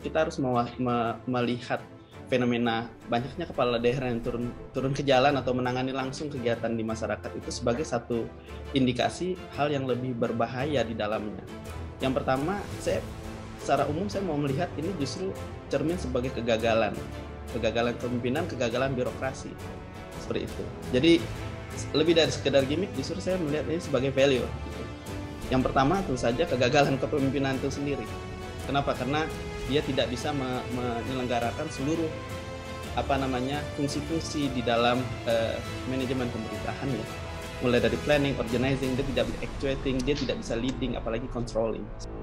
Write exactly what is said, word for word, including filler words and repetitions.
kita harus mewa- me- melihat fenomena banyaknya kepala daerah yang turun turun ke jalan atau menangani langsung kegiatan di masyarakat itu sebagai satu indikasi hal yang lebih berbahaya di dalamnya. Yang pertama, saya secara umum saya mau melihat ini justru cermin sebagai kegagalan, kegagalan kepemimpinan, kegagalan birokrasi, seperti itu. Jadi lebih dari sekedar gimmick, justru saya melihat ini sebagai value. Gitu. Yang pertama tentu saja kegagalan kepemimpinan itu sendiri. Kenapa? Karena dia tidak bisa me- menyelenggarakan seluruh apa namanya fungsi-fungsi di dalam uh, manajemen pemerintahan ya. Mulai dari planning, organizing, dia tidak bisa actuating, dia tidak bisa leading, apalagi controlling.